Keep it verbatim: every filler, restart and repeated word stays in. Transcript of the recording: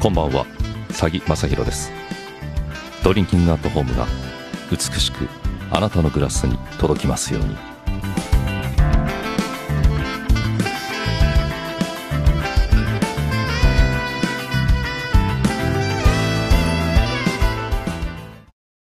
こんばんは、佐木正宏です。ドリンキングアットホームが美しくあなたのグラスに届きますように。